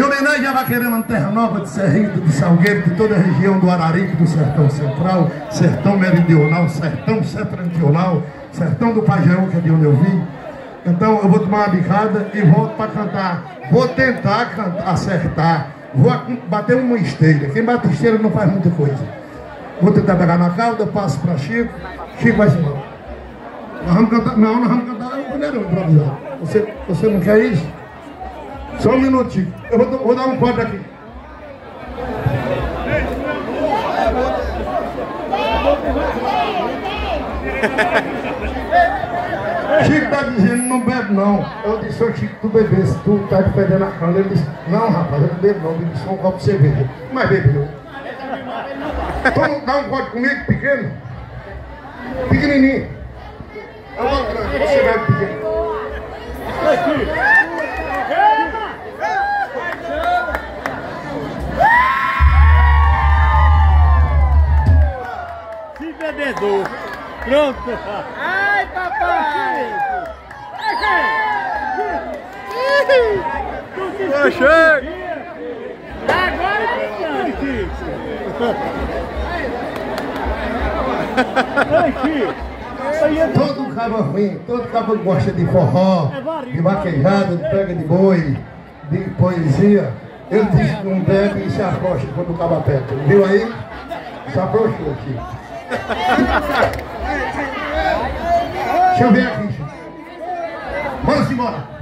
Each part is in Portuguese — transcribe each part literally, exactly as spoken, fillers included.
homenagem a Vaqueirama de Terra Nova, de Serrito, de Salgueiro, de toda a região do Araripe, do Sertão Central, Sertão Meridional, Sertão Setentrional, Sertão do Pajeú, que é de onde eu vim. Então eu vou tomar uma bicada e volto para cantar. Vou tentar cantar, acertar. Vou bater uma esteira. Quem bate esteira não faz muita coisa. Vou tentar pegar na cauda, passo para Chico. Chico vai se embora. Nós vamos cantar. Não, nós vamos cantar o primeiro improvisado. Você, você não quer isso? Só um minuto, Chico. Eu vou, vou dar um corte aqui. Chico tá dizendo, não bebe não. Eu disse, ô Chico, tu bebesse, tu tá te perdendo a cana. Ele disse, não rapaz, eu não bebo não. Ele disse, um copo de cerveja. Mas bebeu. Então dá um corte comigo, pequeno. Pequenininho. Eu vou grande, você bebe pequeno. Se bebedor. Pronto. Ai, papai. Poxa. Agora Todo cabo ruim, todo cabo gosta de forró, de vaquejada, de pega de boi, de poesia. Ele diz que não bebe e se afrouxa quando o cabo aperta. Viu aí? Se afrouxou aqui. Deixa eu ver aqui. Vamos embora.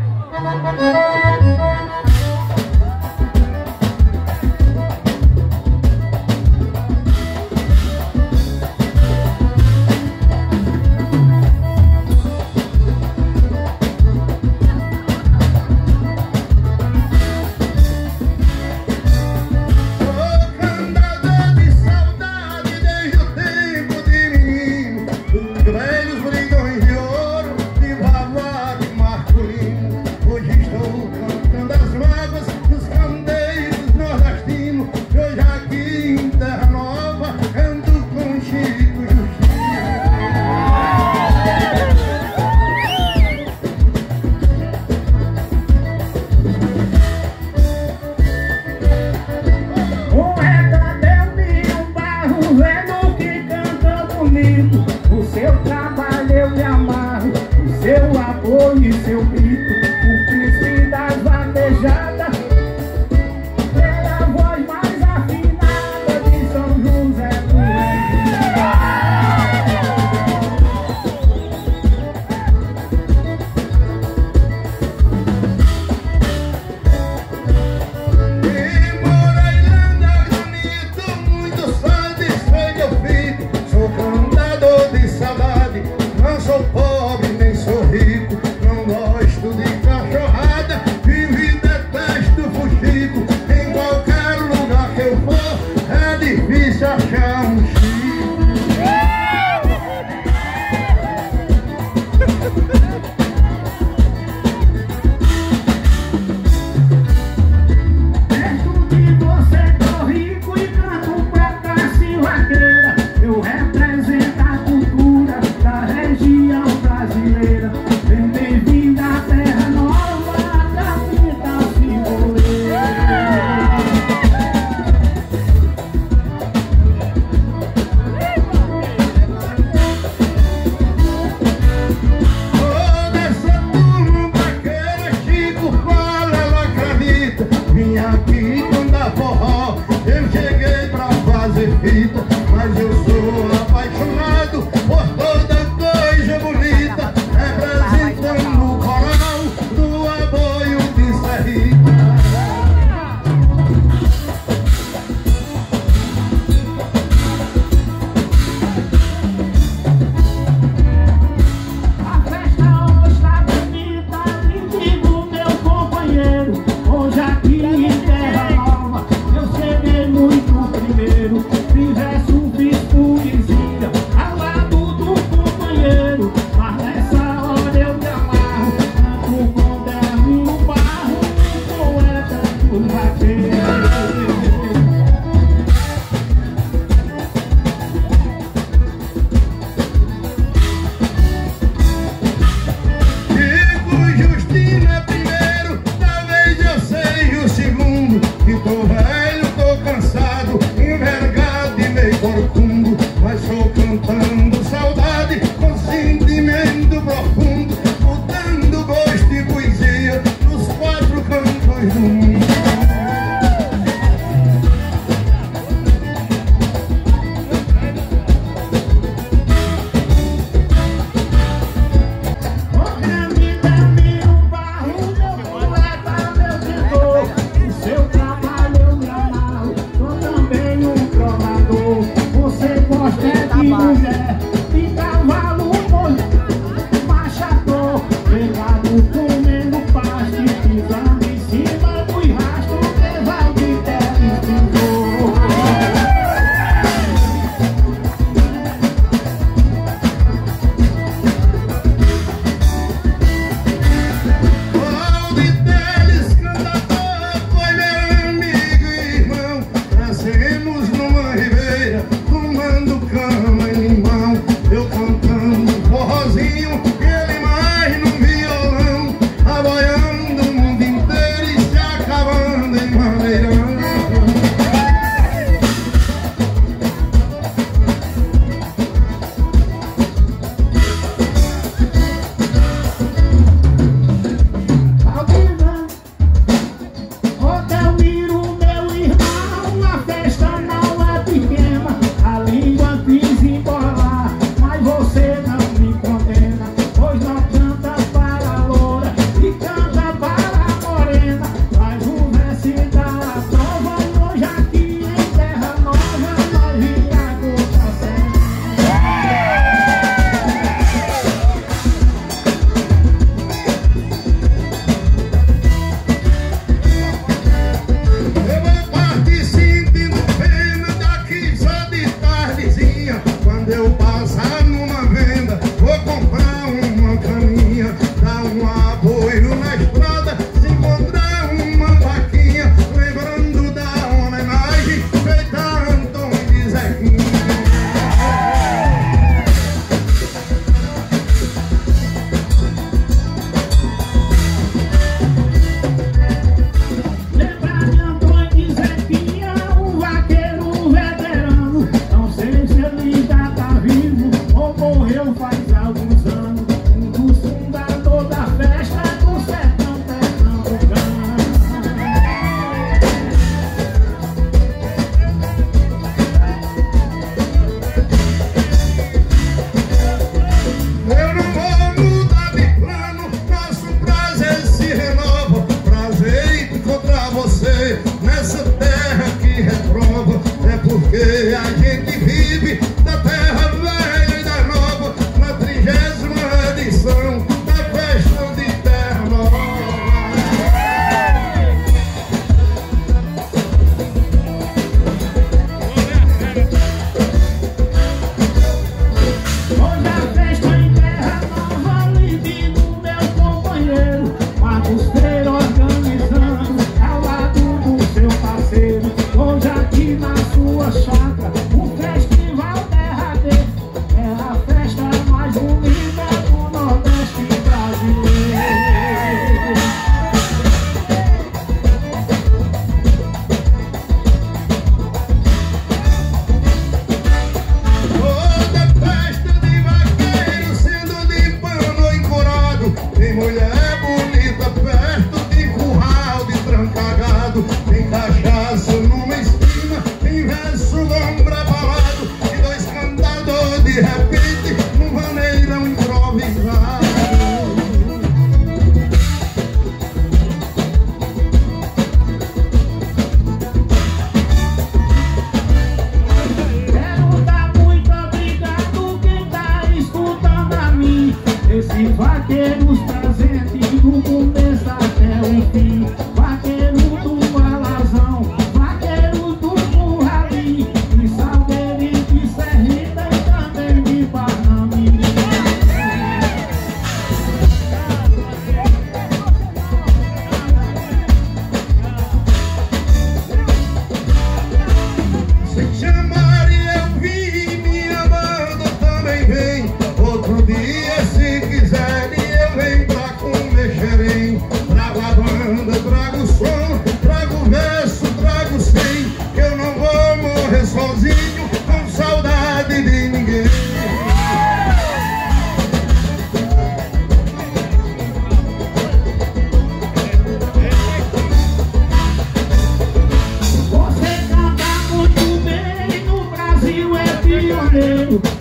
Justina primeiro, talvez eu seja o segundo.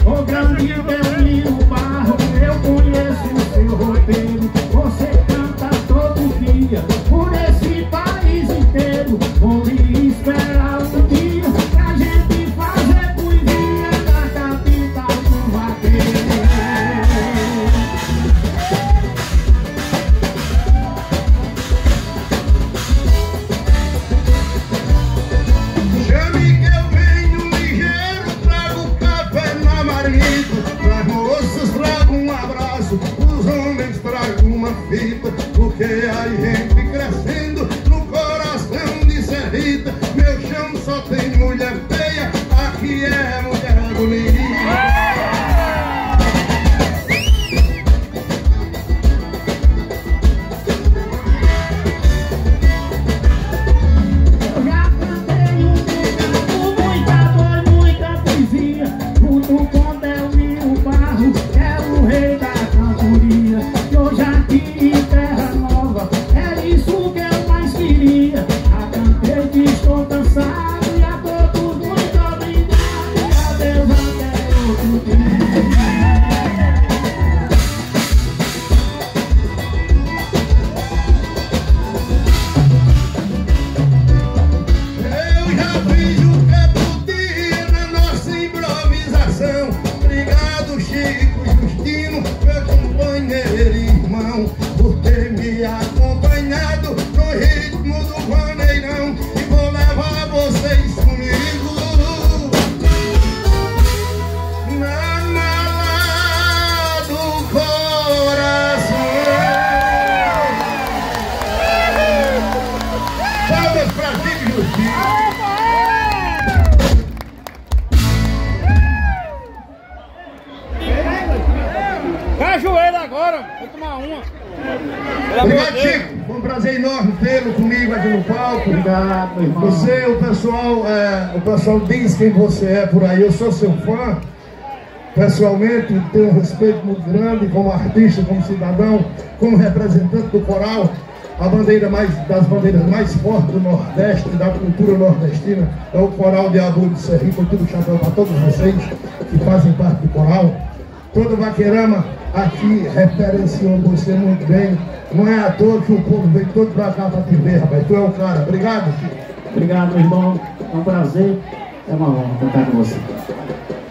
O grande Belmiro Barro, eu conheço o seu roteiro. Você canta todo dia por esse país inteiro. Vou lhe esperar um dia pra gente fazer poesia na capital do vaqueiro. Chame que eu venho ligeiro, trago café na marido, pras moças trago um abraço, os homens trago uma fita, porque a gente crescendo no coração de Serrita. Meu chão só tem mulher feia, aqui é mulher bonita. Junto com Belmiro Barro, é o rei da cantoria. Eu já aqui em Terra Nova, é isso que eu mais queria. Já cantei que estou cansado e a todos muito obrigado. Adeus até outro dia. Eu já fiz o que podia na nossa improvisação. Obrigado, Chico Justino, meu companheiro e irmão, por ter me acompanhado no ritmo do vaneirão. E vou levar vocês comigo na mala do coração. Palmas pra Chico Justino. Cajueiro agora, vou tomar uma. Obrigado, Chico. Foi um prazer enorme tê-lo comigo aqui no palco. Obrigado, meu irmão. Você, o pessoal, é, o pessoal diz quem você é por aí. Eu sou seu fã. Pessoalmente, tenho um respeito muito grande como artista, como cidadão, como representante do coral. A bandeira mais, das bandeiras mais fortes do Nordeste, da cultura nordestina, é o coral de Abu de Serrita. Eu tiro o chapéu para todos vocês que fazem parte do coral. Todo Vaqueirama aqui referenciou você muito bem. Não é à toa que o povo veio todo pra cá pra te ver, rapaz. Tu é o cara. Obrigado, filho. Obrigado, meu irmão. É um prazer, é uma honra contar com você.